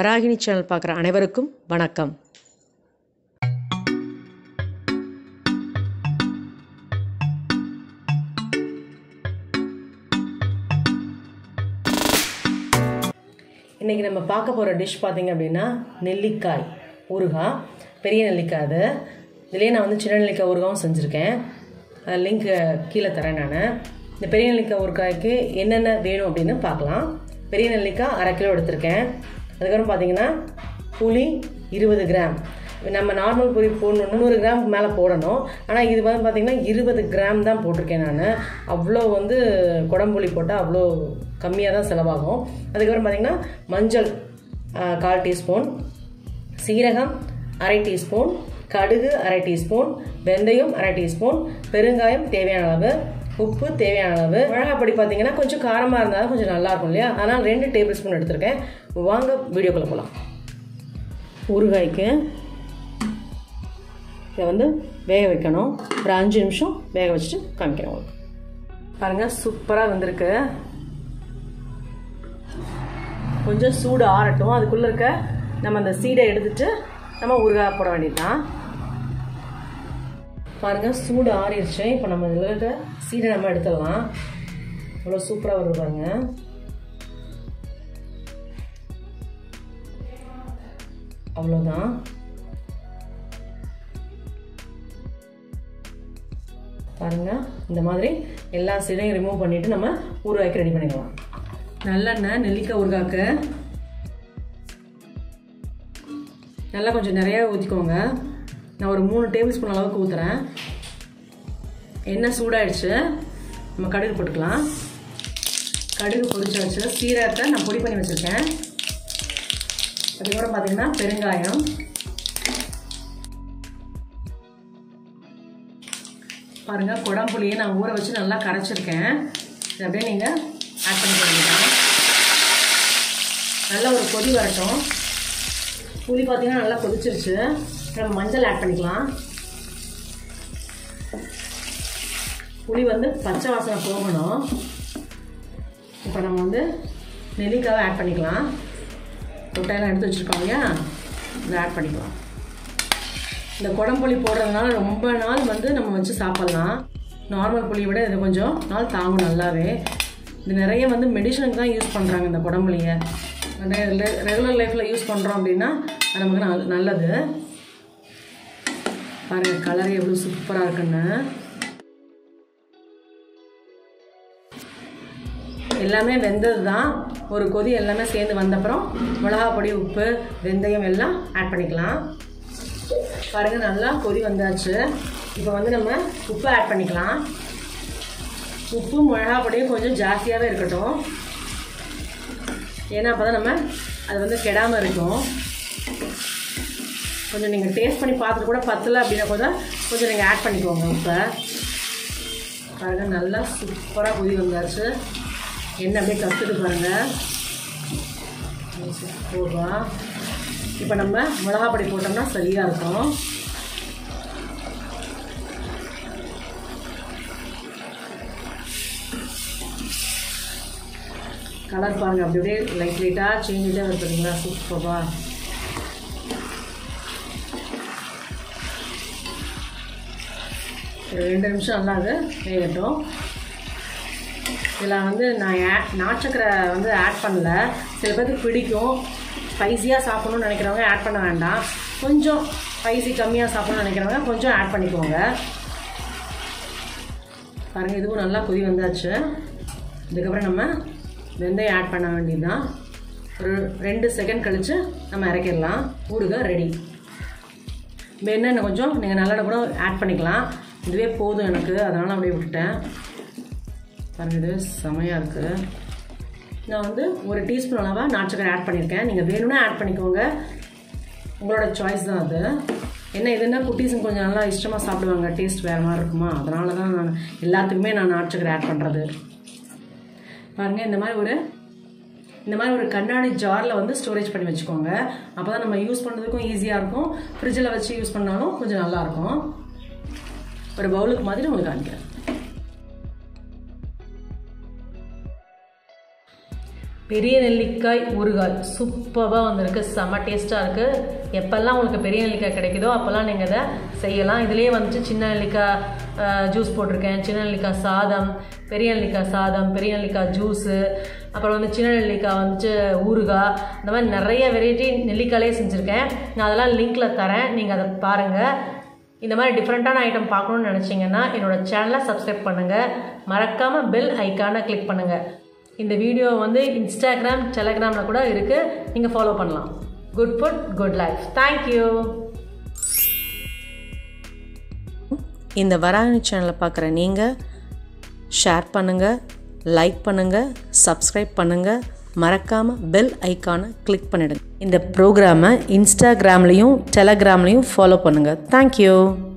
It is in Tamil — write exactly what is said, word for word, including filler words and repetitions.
வராகினி சேனல் பார்க்குற அனைவருக்கும் வணக்கம். இன்றைக்கி நம்ம பார்க்க போகிற டிஷ் பார்த்திங்க அப்படின்னா நெல்லிக்காய் ஊறுகாய். பெரிய நெல்லிக்காய் அது. இதுலேயே நான் வந்து சின்ன நெல்லிக்காய் ஊறுகாயும் செஞ்சுருக்கேன். லிங்க் கீழே தரேன் நான். இந்த பெரிய நெல்லிக்காய் ஊறுகாய்க்கு என்னென்ன வேணும் அப்படின்னு பார்க்கலாம். பெரிய நெல்லிக்காய் அரை கிலோ எடுத்திருக்கேன். அதுக்கப்புறம் பார்த்திங்கன்னா புளி இருபது கிராம். நம்ம நார்மல் புளி போடணும் முந்நூறு கிராம் மேலே போடணும். ஆனால் இது வந்து பார்த்திங்கன்னா இருபது கிராம் தான் போட்டிருக்கேன் நான். அவ்வளோ வந்து குடம்புளி போட்டால் அவ்வளோ கம்மியாக தான் செலவாகும். அதுக்கப்புறம் பார்த்திங்கன்னா மஞ்சள் கால் டீஸ்பூன், சீரகம் அரை டீஸ்பூன், கடுகு அரை டீஸ்பூன், வெந்தயம் அரை டீஸ்பூன், பெருங்காயம் தேவையான அளவு, உப்பு தேவையான அளவு. மிளகாய் பொடி பார்த்தீங்கன்னா கொஞ்சம் காரமாக இருந்தால் கொஞ்சம் நல்லாயிருக்கும் இல்லையா, அதனால் ரெண்டு டேபிள் ஸ்பூன் எடுத்திருக்கேன். வாங்க வீடியோக்குள்ளே போகலாம். ஊறுகாய்க்கு இதை வந்து வேக வைக்கணும். ஒரு அஞ்சு நிமிஷம் வேக வச்சுட்டு காமிக்கிறேன் உங்களுக்கு. பாருங்கள், சூப்பராக வந்திருக்கு. கொஞ்சம் சூடு ஆறட்டும். அதுக்குள்ளே இருக்க நம்ம அந்த சீடை எடுத்துட்டு நம்ம ஊறுகாய் போட வேண்டியதுதான். பாருங்கள், சூடு ஆறிடுச்சு. இப்போ நம்ம இதில் இருக்க சீடை நம்ம எடுத்துடலாம். அவ்வளோ சூப்பராக வருது பாருங்க. அவ்வளோதான். பாருங்க, இந்த மாதிரி எல்லா சீடையும் ரிமூவ் பண்ணிட்டு நம்ம ஊறுகாய்க்கு ரெடி பண்ணிக்கலாம். நல்லெண்ணெய் நெல்லிக்காய் ஊறுகாய்க்கு நல்லா கொஞ்சம் நிறையா ஊற்றிக்கோங்க. நான் ஒரு மூணு டேபிள் ஸ்பூன் அளவுக்கு ஊற்றுறேன். எண்ணெய் சூடாயிடுச்சு. நம்ம கடுகு போட்டுக்கலாம். கடுகு பொடிச்சாச்சு. சீரகத்தை நான் பொடி பண்ணி வச்சுருக்கேன். அதுக்கப்புறம் பார்த்தீங்கன்னா பெருங்காயம், பாருங்கள் குடம்புளியை நான் ஊற வச்சு நல்லா கரைச்சிருக்கேன். இது அப்படியே நீங்கள் ஆட் பண்ணி போடுங்க. நல்லா ஒரு கொதி வரட்டும். புளி பார்த்தீங்கன்னா நல்லா கொதிச்சிருச்சு. நம்ம மஞ்சள் ஆட் பண்ணிக்கலாம். புளி வந்து பச்சை வாசனை போகணும். இப்போ நம்ம வந்து நெல்லிக்காவை ஆட் பண்ணிக்கலாம். கொட்டையெல்லாம் எடுத்து வச்சுருக்கோம் இல்லையா, இதை ஆட் பண்ணிக்கலாம். இந்த குடம்புளி போடுறதுனால ரொம்ப நாள் வந்து நம்ம வச்சு சாப்பிட்லாம். நார்மல் புளியை விட இது கொஞ்சம் நாள் தாங்கும் நல்லாவே. இது நிறைய வந்து மெடிசனுக்கு தான் யூஸ் பண்ணுறாங்க இந்த குடம்புளியை. ரெகுலர் லைஃப்பில் யூஸ் பண்ணுறோம் அப்படின்னா அது நமக்கு நல் நல்லது. பாருங்கள், கலர் எவ்வளோ சூப்பராக இருக்குன்னு. எல்லாமே வெந்தது தான். ஒரு கொதி எல்லாமே சேர்ந்து வந்தப்புறம் மிளகா பொடி, உப்பு, வெந்தயம் எல்லாம் ஆட் பண்ணிக்கலாம். பாருங்கள், நல்லா கொதி வந்தாச்சு. இப்போ வந்து நம்ம உப்பு ஆட் பண்ணிக்கலாம். உப்பு மிளகா பொடியும் கொஞ்சம் ஜாஸ்தியாகவே இருக்கட்டும். ஏன்னா அப்போ தான் நம்ம அது வந்து கெடாமல் இருக்கும். கொஞ்சம் நீங்கள் டேஸ்ட் பண்ணி பார்த்துட்டு கூட பத்தலை அப்படின்னா கூட கொஞ்சம் நீங்கள் ஆட் பண்ணிக்கோங்க உப்பை. பாருங்கள், நல்லா சூப்பராக கொதி வந்தாச்சு. எண்ணெய் அப்படியே கற்றுட்டு பாருங்கள். சூப்பரா. இப்போ நம்ம மிளகா பொடி போட்டோம்னா சரியாக இருக்கும். கலர் பாருங்கள், அப்படி அப்படியே லைட் லைட்டாக சேஞ்ச் ஆகிட்டே வருதுங்களா. சூப்பரா. ஒரு ரெண்டு நிமிஷம் நல்லா அது வேகட்டும். இதில் வந்து நான் ஆ நாட்டுச்சக்கரை வந்து ஆட் பண்ணல. சில பேருக்கு பிடிக்கும். ஸ்பைஸியாக சாப்பிட்ணுன்னு நினைக்கிறவங்க ஆட் பண்ண வேண்டாம். கொஞ்சம் ஸ்பைசி கம்மியாக சாப்பிட்ணுன்னு நினைக்கிறவங்க கொஞ்சம் ஆட் பண்ணிக்கோங்க. பாருங்கள், இதுவும் நல்லா கொதி வந்தாச்சு. இதுக்கப்புறம் நம்ம வெந்தயம் ஆட் பண்ண வேண்டியது தான். ஒரு ரெண்டு செகண்ட் கழித்து நம்ம இறக்கிடலாம். ஊறுகாய் ரெடி. வெண்ணெய் கொஞ்சம் நீங்கள் நல்லெண்ணெய் கூட ஆட் பண்ணிக்கலாம். இதுவே போதும் எனக்கு, அதனால் அப்படியே விட்டுட்டேன். பாருங்கள், இது செமையாக இருக்குது. நான் வந்து ஒரு டீஸ்பூன் அளவாக நாட்டுச்சக்கரை ஆட் பண்ணியிருக்கேன். நீங்கள் வேணும்னா ஆட் பண்ணிக்கோங்க, உங்களோட சாய்ஸ் தான் அது. என்ன இதுன்னா குட்டீஸும் கொஞ்சம் நல்லா இஷ்டமாக சாப்பிடுவாங்க. டேஸ்ட் வேறு மாதிரி இருக்குமா, அதனால தான் நான் எல்லாத்துக்குமே நான் நாட்டுச்சக்கரை ஆட் பண்ணுறது. பாருங்கள், இந்த மாதிரி ஒரு இந்த மாதிரி ஒரு கண்ணாடி ஜாரில் வந்து ஸ்டோரேஜ் பண்ணி வச்சுக்கோங்க. அப்போ தான் நம்ம யூஸ் பண்ணுறதுக்கும் ஈஸியாக இருக்கும். ஃப்ரிட்ஜில் வச்சு யூஸ் பண்ணாலும் கொஞ்சம் நல்லாயிருக்கும். ஒரு பவுலுக்கு மாதிரி உங்களுக்கு காமிக்கிறேன். பெரிய நெல்லிக்காய் ஊறுகாய் சூப்பராக வந்திருக்கு, செம்ம டேஸ்ட்டாக இருக்குது. எப்போல்லாம் உங்களுக்கு பெரிய நெல்லிக்காய் கிடைக்குதோ அப்போல்லாம் நீங்கள் இதை செய்யலாம். இதுலேயே வந்துட்டு சின்ன நெல்லிக்காய் ஜூஸ் போட்டிருக்கேன், சின்ன நெல்லிக்காய் சாதம், பெரிய நெல்லிக்காய் சாதம், பெரிய நெல்லிக்காய் ஜூஸு, அப்புறம் வந்து சின்ன நெல்லிக்காய் வந்துட்டு ஊறுகாய், இந்த மாதிரி நிறைய வெரைட்டி நெல்லிக்காயிலே செஞ்சுருக்கேன். நான் அதெல்லாம் லிங்க்கில் தரேன், நீங்கள் அதை பாருங்கள். இந்த மாதிரி டிஃப்ரெண்ட்டான ஐட்டம் பார்க்கணுன்னு நினச்சிங்கன்னா என்னோடய சேனலை சப்ஸ்கிரைப் பண்ணுங்கள், மறக்காமல் பெல் ஐக்கானை கிளிக் பண்ணுங்கள். இந்த வீடியோ வந்து இன்ஸ்டாகிராம் டெலகிராமில் கூட இருக்குது, நீங்கள் ஃபாலோ பண்ணலாம். Good food good life. Thank you. இந்த வராணி சேனலை பார்க்குற நீங்கள் ஷேர் பண்ணுங்கள், லைக் பண்ணுங்கள், சப்ஸ்கிரைப் பண்ணுங்கள், மறக்காமல் பெல் ஐக்கானை கிளிக் பண்ணிடுங்க. இந்த ப்ரோக்ராமை இன்ஸ்டாகிராம்லேயும் டெலகிராம்லேயும் ஃபாலோ பண்ணுங்கள். தேங்க்யூ.